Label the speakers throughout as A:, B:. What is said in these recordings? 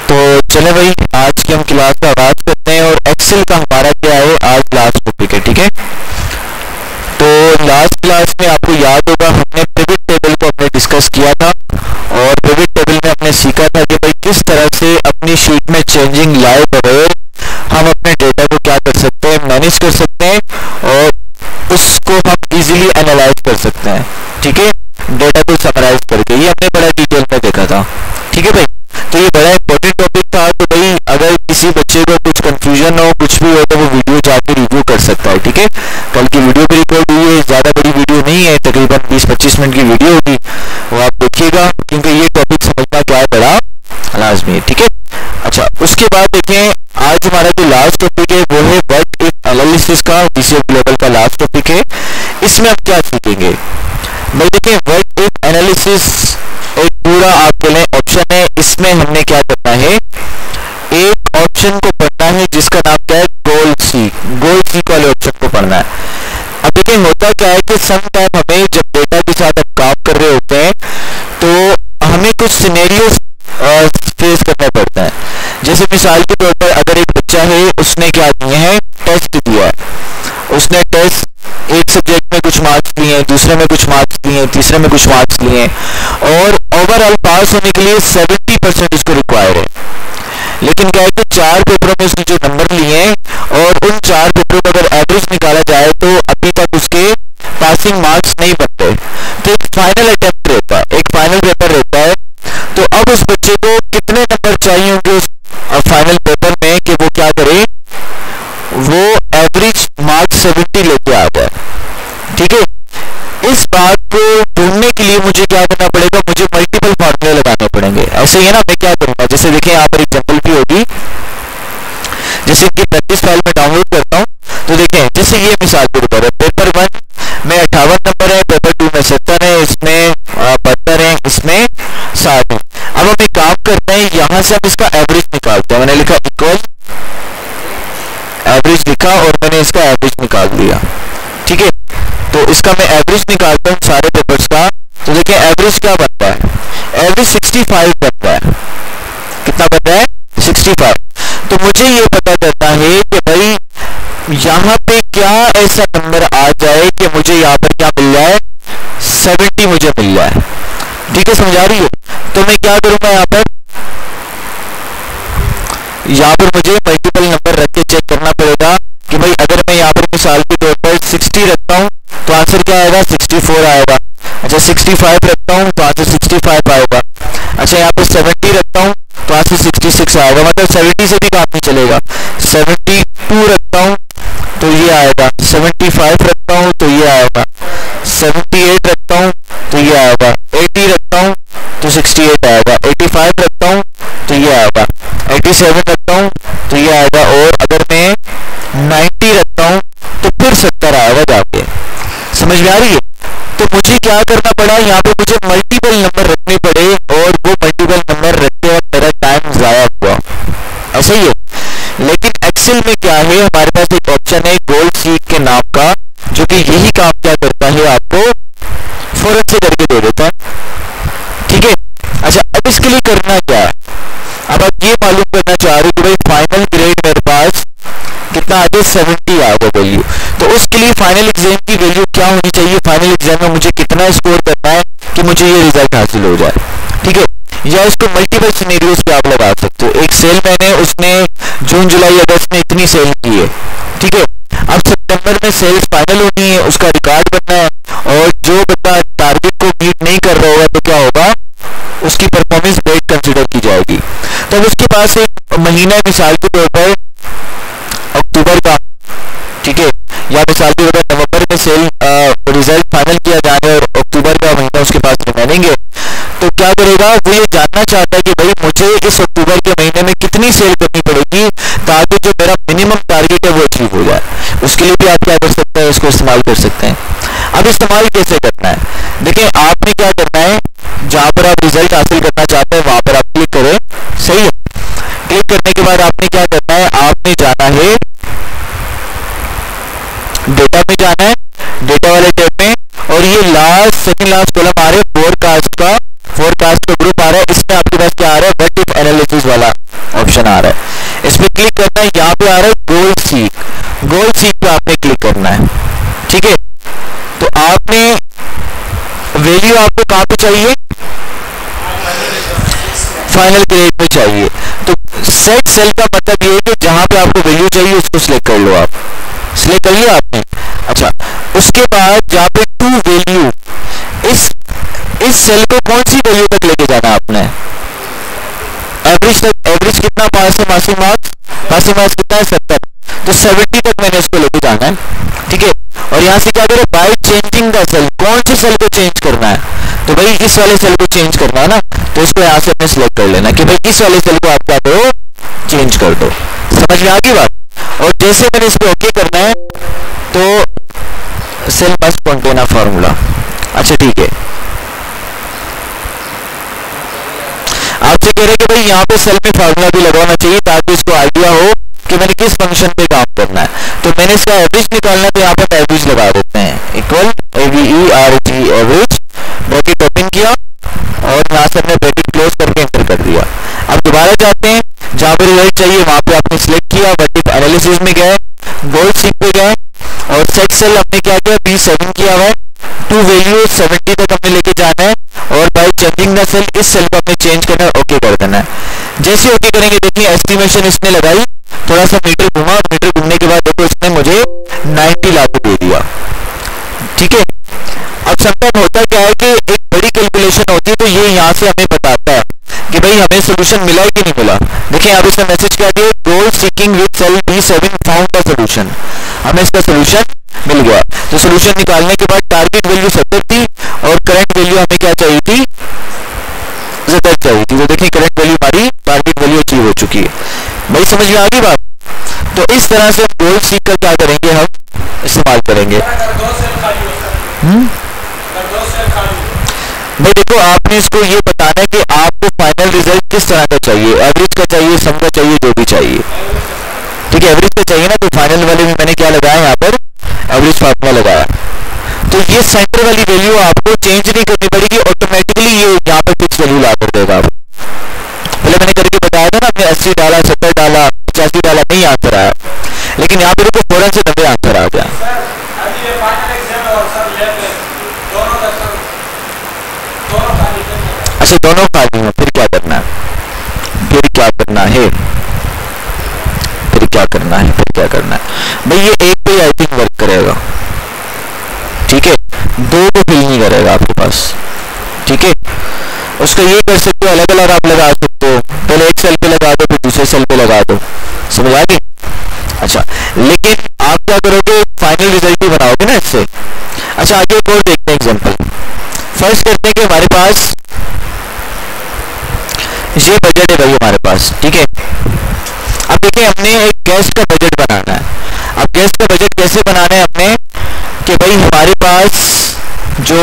A: तो चले भाई, आज की हम क्लास का आगाज करते हैं और एक्सेल का हमारा क्या है आज लास्ट टॉपिक है। ठीक है, तो लास्ट क्लास में आपको याद होगा हमने पिवट टेबल को हमने डिस्कस किया था और पिवट टेबल में हमने सीखा था कि भाई किस तरह से अपनी शीट में चेंजिंग लाए बगैर हम अपने डेटा को क्या कर सकते हैं, मैनेज कर सकते हैं और उसको हम इजीली एनालाइज कर सकते हैं। ठीक है, डेटा को समराइज करके, ये हमने बड़ा डिटेल में देखा था। ठीक है भाई, तो ये बड़ा इंपॉर्टेंट टॉपिक था। तो भाई अगर किसी बच्चे को कुछ कंफ्यूजन हो, कुछ भी हो, तो वो वीडियो जाके रिव्यू कर सकता है। ठीक है, कल की वीडियो भी रिकॉर्ड हुई है, ज़्यादा बड़ी वीडियो नहीं है, तकरीबन 20-25 मिनट की वीडियो होगी, वो आप देखिएगा क्योंकि ये टॉपिक समझना क्या है बड़ा लाजमी है। ठीक है, अच्छा उसके बाद देखें आज हमारा जो लास्ट टॉपिक है वो है व्हाट इफ एनालिसिस का, जीसीएफ ग्लोबल का लास्ट टॉपिक है। इसमें हम क्या सीखेंगे भाई, देखें व्हाट इफ एनालिसिस एक पूरा आपके लिए ऑप्शन है। इसमें हमने क्या करना है, एक ऑप्शन को पढ़ना है जिसका नाम क्या है, गोल सी वाले ऑप्शन को पढ़ना है। अब देखिए होता क्या है कि सम टाइम हमें जब डेटा के साथ हम काम कर रहे होते हैं तो हमें कुछ सिनेरियो फेस करना पड़ता है। जैसे मिसाल के तौर पर अगर एक बच्चा है, उसने क्या दिए हैं, टेस्ट दिया है, उसने टेस्ट एक सब्जेक्ट में कुछ मार्क्स लिए हैं, दूसरे में कुछ मार्क्स लिए हैं, तीसरे में कुछ मार्क्स लिए हैं और ओवरऑल पास होने के लिए 70% उसको रिक्वायर है। लेकिन क्या है कि 4 पेपरों में उसने जो नंबर लिए हैं और उन 4 पेपरों का अगर एवरेज निकाला जाए तो अभी तक उसके पासिंग मार्क्स नहीं बनते। तो एक फाइनल अटेम्प्ट रहता है, एक फाइनल पेपर रहता है। तो अब उस बच्चे को कितने नंबर चाहिए होंगे उस फाइनल पेपर में कि वो क्या करे, वो एवरेज मार्क्स 70 लेके आ जाए। ठीक है, इस बात को ढूंढने के लिए मुझे क्या करना पड़ेगा, मुझे मल्टीपल फार्मूले लगाने पड़ेंगे। ऐसे ही है ना, मैं क्या करूंगा, जैसे देखें यहाँ पर एग्जांपल भी होगी, जैसे इनकी प्रैक्टिस फाइल में डाउनलोड करता हूँ तो देखें जैसे ये मिसाल के ऊपर है, पेपर 1 में 58 नंबर है, पेपर 2 में 70 है, इसमें 72 है, इसमें 60 है। अब हम एक काम करते हैं, यहाँ से हम इसका एवरेज निकालते हैं। मैंने लिखा इक्वल एवरेज लिखा और मैंने इसका एवरेज निकाल दिया। ठीक है, तो इसका मैं एवरेज निकालता हूँ सारे पेपर्स का। तो देखिए एवरेज क्या बनता है, एवरेज 65 बनता है। कितना बनता है, 65। तो मुझे ये पता करना है कि भाई यहाँ पे क्या ऐसा नंबर आ जाए कि मुझे यहाँ पर क्या मिल जाए, 70 मुझे मिल जाए। ठीक है, समझ आ रही है। तो मैं क्या करूंगा, यहाँ पर मुझे मल्टीपल नंबर रख के चेक करना पड़ेगा कि भाई अगर मैं यहाँ पर मिसाल के तौर पर 60 रखता हूँ तो आंसर क्या आएगा, 64 आएगा। अच्छा 65 रखता हूँ तो आंसर 65 आएगा। अच्छा यहाँ पर 70 रखता हूँ तो आंसर 66 आएगा, मतलब 70 से भी काम नहीं चलेगा। 72 रखता हूँ तो ये आएगा, 75 रखता हूँ तो ये आएगा, 78 रखता हूँ तो ये आएगा, 80 रखता हूँ तो 68 आएगा, 85 रखता हूँ तो ये आएगा, 87 रखता हूँ तो ये आएगा और अगर मैं 90 रखता हूँ तो फिर 70 आएगा जाके। समझ में आ रही है। तो मुझे क्या करना पड़ा, यहाँ पे मुझे मल्टीपल नंबर रखने पड़े और वो मल्टीपल नंबर रखते वक्त मेरा टाइम जाया हुआ। ऐसा ही है। लेकिन एक्सेल में क्या है, हमारे पास एक ऑप्शन है गोल सीट के नाम का, जो कि यही काम क्या करता है, आपको फौरन से करके दे देता है। ठीक है, अच्छा अब इसके लिए करना क्या है, अब आप ये मालूम करना चाह रहे हो कि भाई फाइनल ग्रेड मेरे पास कितना आ गया, 70 आ गया वैल्यू। तो उसके लिए फाइनल एग्जाम की वैल्यू क्या होनी चाहिए, फाइनल एग्जाम में मुझे कितना स्कोर करना है कि मुझे ये रिजल्ट हासिल हो जाए। ठीक है, या इसको मल्टीपल सिनेरियोज पे आप लगा सकते हो। एक सेलमैन है, उसने जून जुलाई अगस्त में इतनी सेल की है। ठीक है, अब सितंबर में सेल्स फाइनल होनी है, उसका रिकॉर्ड बनना है और जो बंदा टारगेट को मीट नहीं कर रहा होगा तो क्या होगा, उसकी परफॉर्मेंस बेड कंसिडर की जाएगी। तो उसके पास एक महीना मिसाल के तौर पर अक्टूबर का, ठीक है, या मिसाल के तौर पर नवंबर में सेल रिजल्ट फाइनल किया जाने और अक्टूबर का महीना उसके पास रिमेनिंग है, तो क्या करेगा, वो ये जानना चाहता है कि भाई मुझे इस अक्टूबर के महीने में कितनी सेल करनी पड़ेगी ताकि जो मेरा मिनिमम टारगेट है वो अचीव हो जाए। उसके लिए भी आप क्या कर सकते हैं, इसको इस्तेमाल कर सकते हैं। अब इस्तेमाल कैसे करना है, देखिए आपने क्या करना है, जहां पर आप रिजल्ट हासिल करना चाहते हैं वहां पर आप क्लिक करें। सही है, क्लिक करने के बाद आपने क्या करना है, आपने जाना है डेटा में, जाना है डेटा वाले टैब में और ये सेकंड लास्ट कॉलम आ रहा है फोरकास्ट का ग्रुप आ रहा है। इसमें आपके पास क्या आ रहा है, व्हाट इफ एनालिसिस वाला ऑप्शन आ रहा है, इस पर क्लिक करना है। यहाँ पे आ रहा है गोल सीक, गोल सीक पे आपने क्लिक करना है। ठीक है, तो आपने वैल्यू आपको कहाँ पे चाहिए, फाइनल ग्रेड में चाहिए। तो सेट सेल का मतलब ये है कि जहां पे आपको वैल्यू चाहिए उसको सिलेक्ट कर लो। आप सिलेक्ट कर लिया आपने। अच्छा, उसके बाद जहां पे टू वैल्यू, इस सेल को कौन सी वैल्यू तक लेके जाना आपने, एवरेज तक। एवरेज कितना, पास है पासिंग मार्क्स, पासिंग मार्क्स कितना है 70, तो 70 तक मैंने इसको लेके जाना है। ठीक है, और यहां से क्या करें, बाय चेंजिंग द सेल, कौन से सेल को चेंज करना है, तो भाई इस वाले सेल को चेंज करना है ना, तो इसको यहां से अपने सिलेक्ट कर लेना कि भाई इस वाले सेल को आप क्या करो, चेंज कर दो। समझ में आ गई बात। और जैसे मैंने इसको ओके करना है तो cell must contain a formula. अच्छा ठीक है, आपसे कह रहे कि भाई यहाँ पे सेल में फार्मूला भी लगाना चाहिए ताकि इसको आइडिया हो कि मैंने किस फंक्शन पे काम करना है। तो मैंने इसका एवरेज निकालना है, तो यहाँ पर एवरेज लगा देते हैं, equal AVERG average, bracket open किया और यहाँ से हमने ब्रैकेट क्लोज करके एंटर कर दिया। अब दोबारा जाते हैं, जहाँ पे रिजल्ट चाहिए वहां पे आपने सिलेक्ट किया, वर्टिकल एनालिसिस में गए, गोल सीक पे गए और सेट सेल आपने क्या किया, B7 किया हुआ है, टू वैल्यू 70 तक हमने लेके जाना है और बाय चेंजिंग द सेल, इस सेल को आपने चेंज करना है, ओके कर देना है। जैसे ओके करेंगे देखिए एस्टिमेशन इसने लगाई, थोड़ा सा मीटर घुमा और मीटर घूमने के बाद देखो इसने मुझे 90 लागू दे दिया। ठीक है, अब समटाइम होता क्या है कि एक बड़ी कैलकुलेशन होती है तो ये यहाँ से हमें बताता है कि भाई हमें सोल्यूशन मिला है कि नहीं मिला। देखिए आप इसका मैसेज क्या दिया, goal seeking with cell B7 found the solution, हमें इसका सोल्यूशन मिल गया। तो सोल्यूशन निकालने के बाद टारगेट वैल्यू 70 थी और करंट वैल्यू हमें क्या चाहिए थी, 70 चाहिए थी। तो देखिए करंट वैल्यू हमारी टारगेट वैल्यू अचीव हो चुकी है। भाई समझ में आ गई बात। तो इस तरह से गोल सीक कर क्या करेंगे, हम इस्तेमाल करेंगे। भाई देखो आपने इसको ये बताना है कि आपको फाइनल रिजल्ट किस तरह का चाहिए, एवरेज का चाहिए, सम का चाहिए, जो भी चाहिए। ठीक है, एवरेज का चाहिए ना, तो फाइनल वाले में मैंने क्या लगाया, यहाँ पर एवरेज फार्मूला लगाया। तो ये सेंटर वाली वैल्यू आपको चेंज नहीं करनी पड़ेगी, ऑटोमेटिकली ये यहाँ पर फिक्स वैल्यू ला कर देगा। पहले मैंने करके बताया था ना, हमने 80 डाला, 70 डाला, 85 डाला, नहीं आंसर आया, लेकिन यहाँ पे देखो फौरन से 90 आंसर आ गया। अच्छा दोनों खाली हैं, फिर क्या करना है, फिर क्या करना है, फिर क्या करना है, फिर क्या करना है। भाई ये एक पे आई थिंक वर्क करेगा। ठीक है, दो को फिल नहीं करेगा आपके पास। ठीक है, उसको ये कर सकते हो, अलग अलग आप लगा सकते हो, पहले एक सेल पे लगा दो फिर दूसरे सेल पे लगा दो। समझ आ गई। अच्छा लेकिन आप क्या करोगे, फाइनल रिजल्ट ही बनाओगे ना इससे। अच्छा आगे एक और देखते हैं एग्जांपल। फर्स्ट करते हैं कि हमारे पास ये बजट है भाई हमारे पास। ठीक है, अब देखिए हमने एक गेस्ट का बजट बनाना है। अब गेस्ट का बजट कैसे बनाना है अपने, कि भाई हमारे पास जो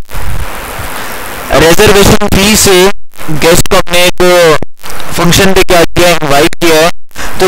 A: रिजर्वेशन फीस है, गेस्ट को हमने एक फंक्शन पे क्या किया, इनवाइट किया है, तो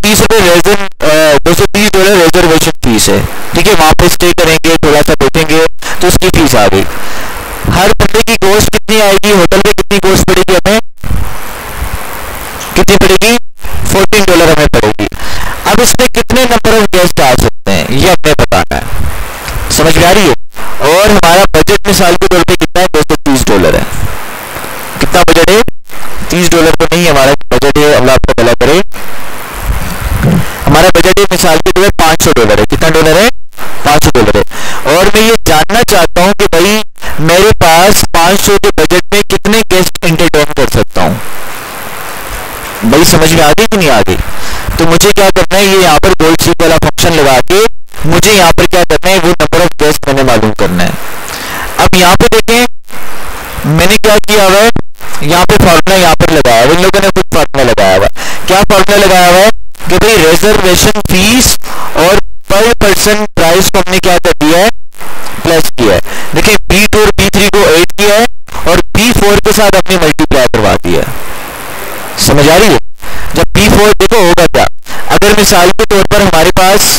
A: $230 रिजर्वेशन फीस है। ठीक है, वहां पे स्टे करेंगे, थोड़ा सा बैठेंगे तो उसकी फीस आ गई। हर बंदे की कॉस्ट कितनी आएगी, होटल पे कितनी कॉस्ट पड़ेगी हमें, कितनी पड़ेगी, $14 हमें पड़ेगी। अब इसमें कितने नंबर ऑफ गेस्ट आ सकते हैं ये हमें बताना है। समझ में आ रही है। और हमारा बजट मिसाल के तौर पे कितना है, $230 है। कितना बजट है, $30 तो नहीं, हमारा बजट है, अल्लाह आपका भला करे, हमारा बजट है मिसाल के तौर पे $500 है। कितना डॉलर है, $500 है। और मैं ये जानना चाहता हूं कि भाई मेरे पास 500 के बजट में कितने गेस्ट एंटरटेन कर सकता हूं। भाई समझ में आ गई कि नहीं आ गई। तो मुझे क्या करना है, ये यहाँ पर गोल सीक वाला फंक्शन लगा के मुझे यहाँ पर क्या करना है, वो नंबर ऑफ गेस्ट मैंने मालूम करना है। अब यहाँ पे देखें मैंने क्या किया हुआ है, यहाँ पे फॉर्मूला यहाँ पर लगाया है, इन लोगों ने खुद फॉर्मूला लगाया हुआ है। क्या फॉर्मूला लगाया हुआ है कि भाई रिजर्वेशन फीस और पर पर्सन प्राइस को हमने क्या कर दिया है, प्लस किया है। देखिए B2 और B3 को ऐड किया है और B4 के साथ अपने मल्टीप्लाई करवा दिया है। समझ आ रही है। जब B4 देखो होगा क्या, अगर मिसाल के तौर पर हमारे पास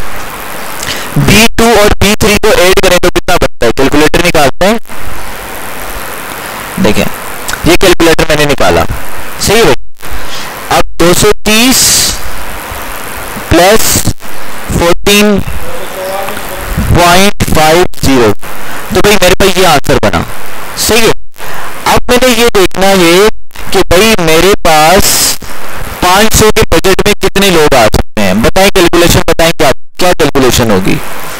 A: B2 और B3 को ऐड करें तो कितना बनता है, कैलकुलेटर निकालते हैं। देखें ये कैलकुलेटर मैंने निकाला, सही है। अब 230 प्लस 14.50। तो भाई मेरे पास ये आंसर बना, सही है। अब मैंने ये देखना है कि भाई मेरे पास 500 के बजट में कितने लोग आ सकते हैं। बताएं कैलकुलेशन, बताएं क्या क्या कैलकुलेशन होगी।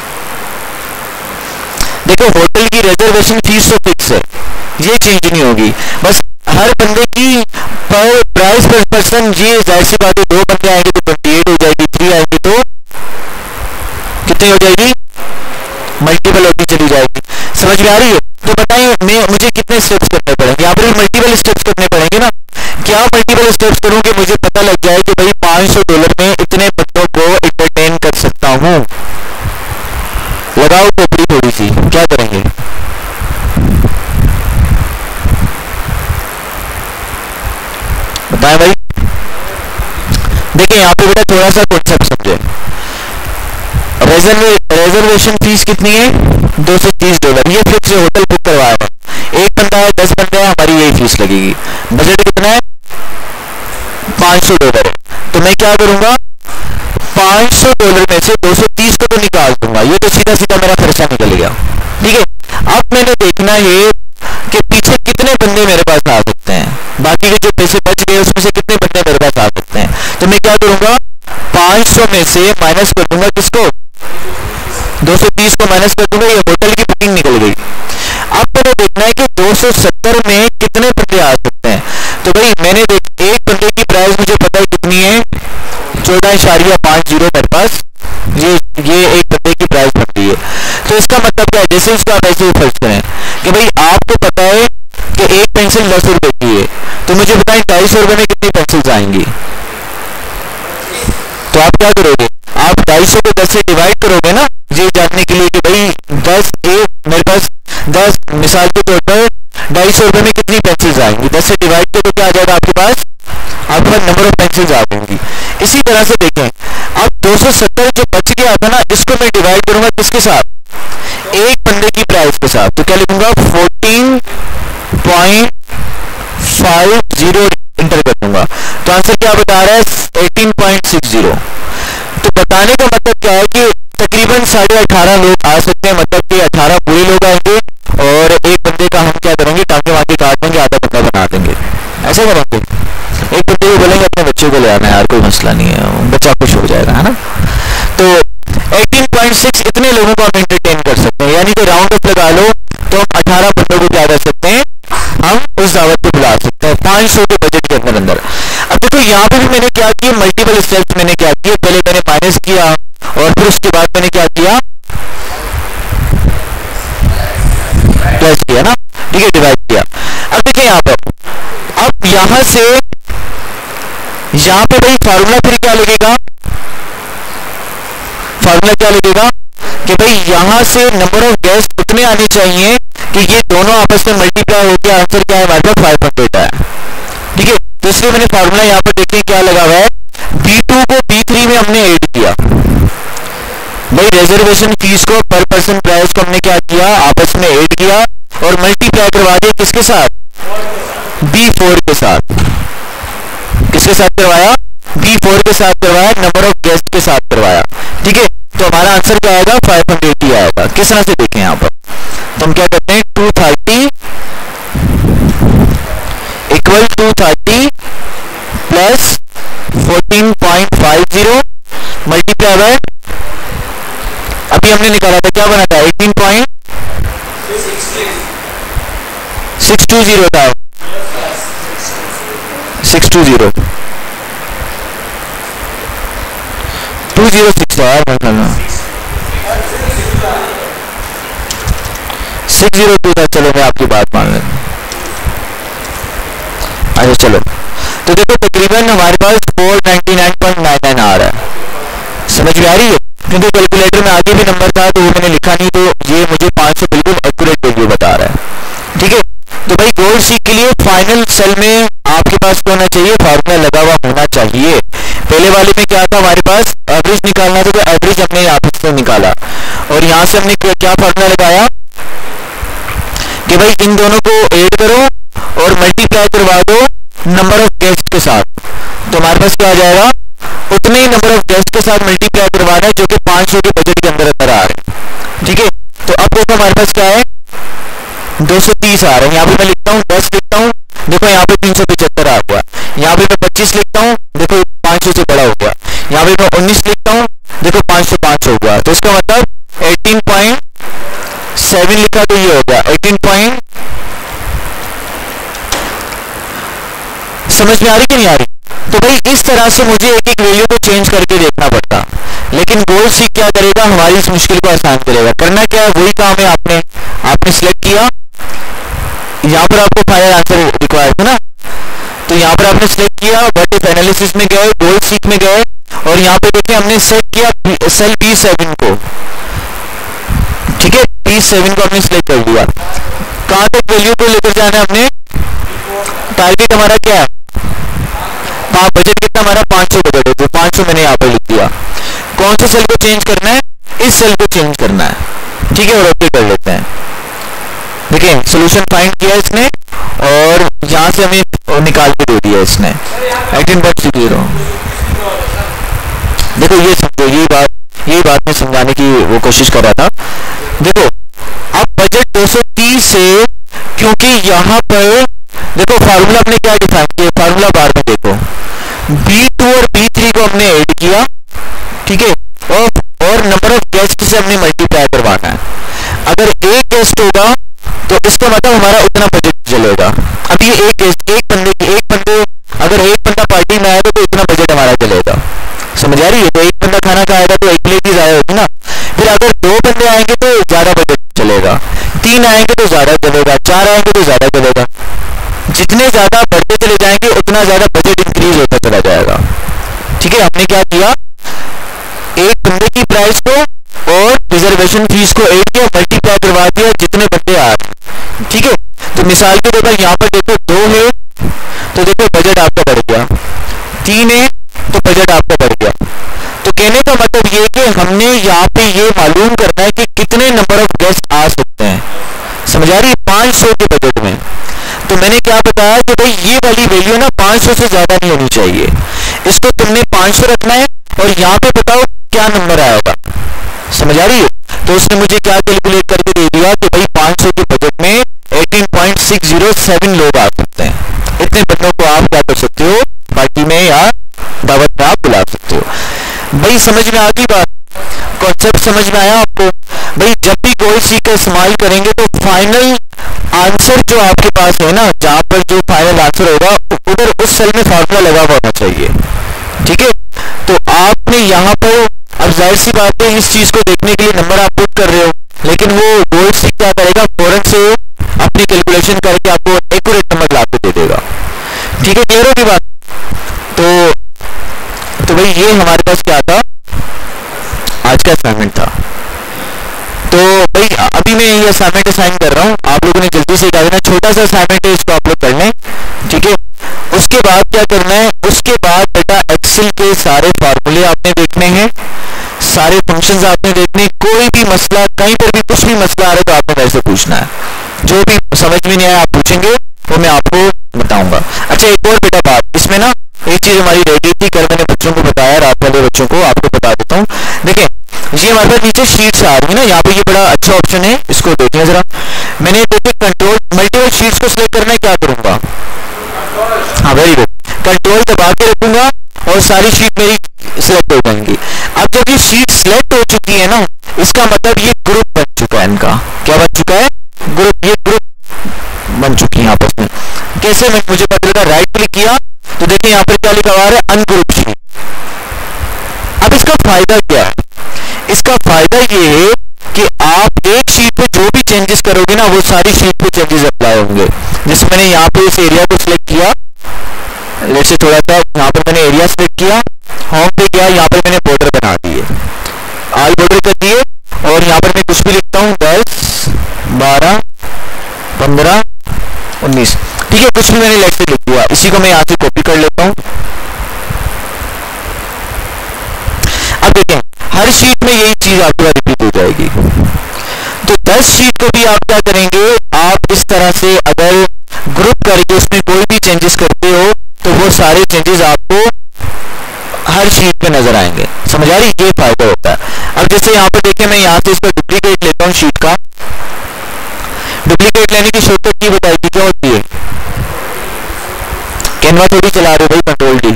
A: देखो होटल की रिजर्वेशन फीस तो फिक्स है, ये चेंज नहीं होगी। बस हर बंदे की पर प्राइस पर पर्सन, ये जाहिर सी बात है, 2 बंदे आएंगे तो 28 हो जाएगी, 3 आएंगे तो कितनी हो जाएगी, मल्टीपल होती चली जाएगी। समझ में आ रही है? तो बताइए मुझे कितने स्टेप्स करने पड़ेंगे। यहाँ पर भी मल्टीपल स्टेप्स करने पड़ेंगे ना। क्या मल्टीपल स्टेप्स करूं कि मुझे पता लग जाए कि भाई $500 में इतने बंदों को एंटरटेन कर सकता हूं। लगाओ टोपी थोड़ी सी, क्या करेंगे। बताएं भाई। देखिए यहाँ पे बेटा थोड़ा सा कॉन्सेप्ट समझे। रिजर्वेशन फीस कितनी है, $230। ये फिक्स है, होटल बुक करवाया है, एक बंदा है 10 बंदे हैं, हमारी यही फीस लगेगी। बजट कितना है, $500 है। तो मैं क्या करूंगा, $500 में से 230 को तो निकाल दूंगा, ये तो सीधा सीधा मेरा खर्चा निकल गया। ठीक है, अब मैंने देखना है कि पीछे कितने बंदे मेरे पास आ सकते हैं, बाकी के जो पैसे बच गए उसमें से कितने बंदे मेरे पास आ सकते हैं। तो मैं क्या करूंगा, 500 में से माइनस कर दूंगा किसको, 230 को माइनस कर दूंगा, ये होटल की बुकिंग निकल गई। अब मैंने देखना है कि 270 में कितने बंदे आ सकते हैं। तो भाई मैंने एक बंदे की प्राइस मुझे पता है कितनी है, 14.50 मेरे पास ये एक बंदे की प्राइस बनती है। तो इसका मतलब क्या है, जैसे उसको आप ऐसे फर्ज करें कि भाई आपको पता है कि एक पेंसिल 10 रुपए की है, तो मुझे बताएं 250 रुपए में कितनी पेंसिल्स आएंगी। तो आप क्या करोगे, आप 250 को 10 से डिवाइड करोगे ना, ये जानने के लिए कि भाई 10 मेरे पास 10 मिसाल के तौर पर 250 रुपए में कितनी पेंसिल्स आएंगी। 10 से डिवाइड करो तो क्या आ जाएगा आपके पास नंबर ऑफ पेंसिल्स आ जाएंगी। इसी तरह से देखें, अब 270 जो बच गया था ना, इसको मैं डिवाइड करूंगा किसके साथ, एक बंदे की प्राइस के साथ। तो क्या लिखूंगा, 14.50 इंटर कर दूंगा। तो आंसर क्या बता रहा है, 18.60। तो बताने का मतलब क्या है कि तकरीबन 18.5 लोग आ सकते हैं, मतलब कि 18 पूरे लोग आएंगे और एक बंदे का हम क्या करेंगे, टांगे वांगे काट देंगे, आधा बंदा बना देंगे, ऐसा करेंगे। एक बंदे को बोलेंगे अपने बच्चे को ले आना यार, कोई मसला नहीं है, बच्चा खुश हो जाएगा, है ना। तो 18.6 इतने लोगों को हम एंटरटेन कर सकते हैं, यानी कि राउंड ऑफ लगा लो तो हम 18 बंदों को क्या कर सकते हैं, हम उस दावत पे बुला सकते हैं 500 के बजट के अंदर। अब देखो यहाँ पे भी मैंने क्या किया, मल्टीपल स्टेप्स मैंने क्या किया, पहले मैंने माइनस किया और फिर उसके बाद मैंने क्या किया, प्लस किया ना, ठीक है, डिवाइड किया। अब देखिए यहाँ पर, अब यहां से यहां पे भाई फार्मूला फिर क्या लगेगा, फार्मूला क्या लगेगा कि भाई यहां से नंबर ऑफ गेस्ट उतने आने चाहिए कि ये दोनों आपस में मल्टीप्लाई होकर आंसर क्या है हमारे पास 500 है। ठीक है, तो इसलिए मैंने फार्मूला यहां पर देखिए क्या लगा हुआ है, B2 को B3 में हमने ऐड किया। भाई रिजर्वेशन फीस को पर पर्सन प्राइस को हमने क्या किया, आपस में ऐड किया और मल्टीप्लाई करवा दिया किसके साथ, B4 के साथ। किसके साथ करवाया, B4 के साथ करवाया, नंबर ऑफ गेस्ट के साथ करवाया। ठीक है, तो हमारा आंसर क्या आएगा, 580 आएगा। किस तरह से देखें यहाँ पर, तो हम क्या करते हैं, 230 इक्वल 230 प्लस 14.50 मल्टीप्लाई बाय, अभी हमने निकाला था क्या बना था, 18.620 था, 620 206 है यार, 602 था। चलो मैं आपकी बात मान लेता हूं। अच्छा चलो, तो देखो तकरीबन हमारे पास 499.99 आ रहा है। समझ में आ रही है, क्योंकि कैलकुलेटर में आगे भी नंबर था तो वो मैंने लिखा नहीं, तो ये मुझे 500 बिल्कुल एक्यूरेट वैल्यू बता रहा है। ठीक है, तो भाई गोल्ड सीख के लिए फाइनल सेल में आपके पास होना चाहिए, फार्मूला लगा हुआ होना चाहिए। पहले वाले में क्या था, हमारे पास एवरेज निकालना था, तो एवरेज हमने यहाँ से निकाला और यहाँ से हमने क्या फार्मूला लगाया कि भाई इन दोनों को ऐड करो और मल्टीप्लाई करवा दो नंबर ऑफ गेस्ट के साथ। तो हमारे पास क्या आ जाएगा, उतने ही नंबर ऑफ गेस्ट के साथ मल्टीप्लाई करवाना है जो कि 500 के बजट के अंदर अंदर आ रहे हैं। ठीक है, तो अब देखो हमारे पास क्या है, 230 आ रहे हैं। यहाँ पे मैं लिखता हूँ 10 लिखता हूँ, देखो यहाँ पे 375 आ गया। यहाँ पे मैं 25 लिखता हूँ, देखो 500 से बड़ा हो गया। यहाँ पे मैं 19 लिखता हूँ, देखो 505 हो गया। तो इसका मतलब 18.7 लिखा तो ये हो गया 18. समझ में आ रही कि नहीं आ रही? तो भाई इस तरह से मुझे एक एक वैल्यू को चेंज करके देखना पड़ता, लेकिन गोल सीख क्या करेगा, हमारी इस मुश्किल को आसान करेगा। करना क्या है, वही काम है, आपने सिलेक्ट किया, यहाँ पर आपको फाइनल आंसर रिक्वायर्ड था ना, तो यहाँ पर आपने सिलेक्ट किया, व्हाट इफ एनालिसिस में गए, गोल सीख में गए, और यहाँ पे देखिए हमने सेट किया सेल B7 को। ठीक है, B7 को हमने सिलेक्ट कर लिया। कहां तक वैल्यू को लेकर जाना है हमने, टारगेट हमारा क्या है, बजट कितना हमारा 500 बजट है, तो 500 मैंने यहाँ पर लिख दिया। कौन से सेल को चेंज करना है, इस सेल को चेंज करना है। ठीक है, और ओके कर लेते हैं। देखिए सोल्यूशन फाइंड किया इसने और यहां से हमें निकाल के दे दिया इसने 18.60। देखो ये समझो, यही बात मैं समझाने की वो कोशिश कर रहा था। देखो अब बजट 230 से, क्योंकि यहां पर देखो फार्मूला हमने क्या डिफाइन किया, फार्मूला बार में देखो B2 और B3 को हमने ऐड किया। ठीक है, और नंबर ऑफ गेस्ट से हमने मल्टीप्लाई करवाना है। अगर एक गेस्ट होगा तो इसका मतलब हमारा उतना बजट चलेगा। अब ये एक गेस्ट, एक बंदे अगर एक बंदा पार्टी में आएगा तो इतना बजट हमारा चलेगा। समझ आ रही है? तो एक बंदा खाना खाएगा तो एक प्लेट ही ज्यादा होगी ना। फिर अगर 2 बंदे आएंगे तो ज्यादा बजट चलेगा, 3 आएंगे तो ज्यादा चलेगा, 4 आएंगे तो ज्यादा चलेगा। जितने ज्यादा बढ़ते चले जाएंगे उतना ज्यादा बजट इंक्रीज होता चला जाएगा। ठीक है, हमने क्या किया, एक बंदे की प्राइस को और रिजर्वेशन फीस को ऐड किया, मल्टीप्लाई करवा दिया जितने बंदे आ रहे। ठीक है, तो मिसाल के तौर पर यहाँ पर देखो 2 है तो देखो बजट आपका बढ़ गया, 3 है तो बजट आपका बढ़ गया। तो कहने का मतलब ये कि हमने यहाँ पे ये मालूम करना है कि कितने नंबर ऑफ गेस्ट आ सकते हैं। समझ आ रही है? 500 के बजट में। तो मैंने क्या बताया कि भाई ये वाली वैल्यू ना 500 से ज्यादा नहीं होनी चाहिए, इसको तुमने 500 रखना है और यहाँ पे बताओ क्या नंबर आएगा। समझ आ रही है? तो उसने मुझे क्या कैलकुलेट करके दे दिया कि भाई 500 के बजट में 18.607 लोग आ सकते हैं। इतने बंदों को आप क्या कर सकते हो, पार्टी में या दावत में आप बुला सकते हो। भाई समझ में आ गई बात, कॉन्सेप्ट समझ में आया आपको? भाई जब भी गोल सीख का इस्तेमाल करेंगे तो फाइनल आंसर जो आपके पास है ना, जहां पर जो फाइनल आंसर होगा उधर उस सेल में फार्मूला लगा हुआ होना चाहिए। ठीक है, तो आपने यहाँ पर, अब जाहिर सी बात है इस चीज को देखने के लिए नंबर आप पुट कर रहे हो, लेकिन वो गोल सीख क्या करेगा, फौरन से अपनी कैलकुलेशन करके आपको एक्यूरेट नंबर ला के दे देगा। ठीक है, क्लियर होगी बात? तो भाई ये हमारे पास क्या था, आज का असाइनमेंट था। तो भाई अभी मैं ये असाइनमेंट असाइन कर रहा हूँ, आप लोगों ने जल्दी से कर देना, छोटा सा असाइनमेंट है, इसको आप लोग कर लें। ठीक है, उसके बाद क्या करना है, उसके बाद बेटा एक्सेल के सारे फार्मूले आपने देखने हैं, सारे फंक्शंस आपने देखने, कोई भी मसला, कहीं पर भी कुछ भी मसला आ रहा है तो आपने मेरे से पूछना है, जो भी समझ में नहीं आया आप पूछेंगे वो मैं आपको बताऊंगा। अच्छा एक और बेटा बात, इसमें ना एक चीज हमारी रेडी थी, कल मैंने बच्चों को बताया, रात वाले बच्चों को, आपको बता देता हूँ। देखें ये हमारे पास नीचे शीट्स आ रही है ना, यहाँ पे ये बड़ा अच्छा ऑप्शन है, इसको देखें जरा। मैंने देखिए कंट्रोल मल्टीपल शीट्स को सिलेक्ट करना है, क्या करूंगा, हाँ वेरी गुड, कंट्रोल दबा के रखूंगा और सारी शीट मेरी सिलेक्ट हो जाएंगी। अब जब ये शीट सिलेक्ट हो चुकी है ना, इसका मतलब ये ग्रुप बन चुका है, इनका क्या बन चुका है, ग्रुप, ये ग्रुप बन चुकी है आपस में। कैसे मुझे पता लगा, राइट क्लिक किया तो देखिए यहाँ पर क्या लिखा हुआ है, अनग्रुप शीट। अब इसका फायदा क्या है, इसका फायदा ये है कि आप एक शीट पे जो भी चेंजेस करोगे ना वो सारी शीट पे चेंजेस अप्लाई होंगे। जैसे मैंने यहाँ पे इस एरिया को सिलेक्ट किया, लेट्स से थोड़ा सा यहाँ पर मैंने एरिया सिलेक्ट किया, होम पे गया, यहाँ पर मैंने बॉर्डर बना दिए, ऑल बॉर्डर कर दिए, और यहाँ पर मैं कुछ भी लिखता हूँ 10, 12, 15, 19, ठीक है, कुछ भी मैंने लेफ्ट से लिख दिया। इसी को मैं यहाँ से कॉपी कर लेता हूँ। अब देखें हर शीट में यही चीज आपके बाद रिपीट हो जाएगी। तो 10 शीट को भी आप क्या करेंगे, आप इस तरह से अगर ग्रुप करके उसमें कोई भी चेंजेस करते हो तो वो सारे चेंजेस आपको हर शीट पे नजर आएंगे। समझ आ रही, ये फायदा होता है। अब जैसे यहाँ पर देखिए, मैं यहाँ से इसका डुप्लीकेट लेता हूँ शीट का। डुप्लीकेट लेने की शॉर्टकट की बताई क्या होती है? कैनवा थोड़ी चला रहे हो भाई, कंट्रोल डी।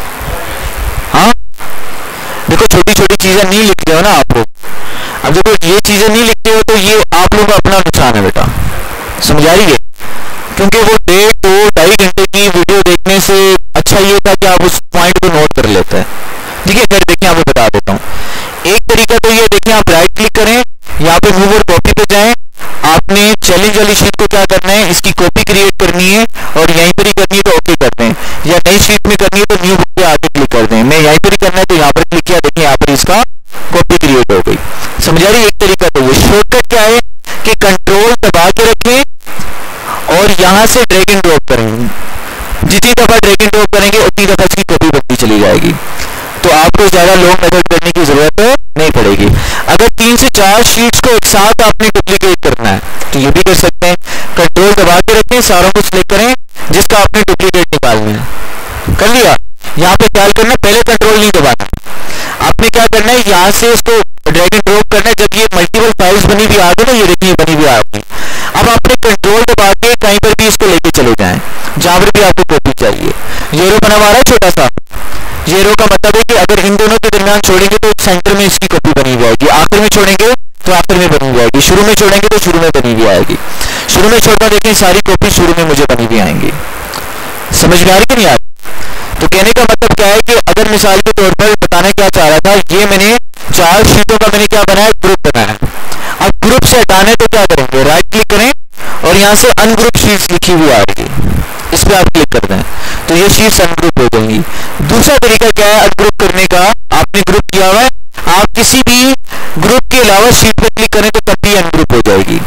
A: हाँ देखो, छोटी छोटी चीजें नहीं लिखते हो ना आप लोग। अब देखो, ये चीजें नहीं लिखते हो तो ये आप लोगों का अपना नुकसान है बेटा। समझ आ रही है? क्योंकि वो 1.5-2-2.5 घंटे की वीडियो देखने से अच्छा ये था कि आप उस पॉइंट को नोट कर लेते हैं। ठीक है, फिर देखिए आपको बता देता हूँ। एक तरीका तो ये, देखिए आप राइट क्लिक करें, यहाँ पे मूव और कॉपी पे जाएं। आपने चैलेंज वाली शीट को क्या करना है, इसकी कॉपी क्रिएट करनी है और यहीं पर ही करनी है तो ओके कर दें, या नई शीट में करनी है तो न्यू बुक पे आके क्लिक कर दें। मैं यहीं पर ही करना है तो यहाँ पर क्लिक किया, देखिए यहाँ पर इसका कॉपी क्रिएट हो गई। समझ आ रही है? एक तरीका तो वो। शॉर्टकट क्या है कि कंट्रोल दबा के रखें और यहां से ड्रैग एंड ड्रॉप करें। जितनी दफा ड्रैग एंड ड्रॉप करेंगे उतनी दफा इसकी कॉपी बनती चली जाएगी, तो आपको ज्यादा लॉन्ग मेथड करने की जरूरत नहीं पड़ेगी। अगर 3 से 4 शीट्स को एक साथ आपने डुप्लीकेट करना है तो ये भी कर सकते हैं। कंट्रोल दबा के रखें, सारों को सिलेक्ट करें जिसका आपने डुप्लीकेट निकालना है। कर लिया? यहाँ पे ख्याल करना, पहले कंट्रोल नहीं दबाना, आपने क्या करना है, यहाँ से इसको ड्रैग एंड ड्रॉप करना है। जब ये मल्टीपल फाइल्स बनी हुई आ गई ना, ये देखिए बनी हुई आ गई, अब आपने कंट्रोल दबा के कहीं पर भी इसको लेके चले जाएं जहां पर भी आपको कॉपी चाहिए। ये रो बना हुआ है छोटा सा, ये रो का मतलब है कि अगर इन दोनों के दरमियान छोड़ेंगे तो सेंटर में इसकी कॉपी बनी हुई आएगी, आखिर में छोड़ेंगे तो आखिर में बनी हुई आएगी, शुरू में छोड़ेंगे तो शुरू में बनी हुई आएगी। शुरू में छोड़कर देखें, सारी कॉपी शुरू में मुझे बनी हुई आएंगी। समझ में आ रही कि नहीं आ रही? तो कहने का मतलब क्या है कि अगर मिसाल के तौर पर बताना क्या चाह रहा था, ये मैंने 4 शीटों का मैंने क्या बनाया, ग्रुप बनाया। अब ग्रुप से हटाने तो क्या करेंगे, राइट क्लिक करें और यहाँ से अनग्रुप शीट्स लिखी हुई आएगी, इस पर आप क्लिक कर दें तो ये शीट्स अनग्रुप हो जाएंगी। दूसरा तरीका क्या है अनग्रुप करने का, आपने ग्रुप किया हुआ है, आप किसी भी ग्रुप के अलावा शीट पर क्लिक करें तो तब भी अनग्रुप हो जाएगी।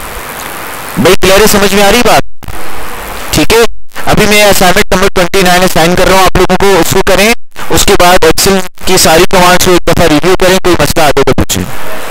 A: भाई क्लियर है? समझ में आ रही बात? ठीक है, अभी मैं असाइनमेंट नंबर 29 असाइन कर रहा हूँ आप लोगों को, उसको करें। उसके बाद एक्सेल की सारी कमांड्स को एक दफा रिव्यू करें, कोई मसला आते तो पूछें।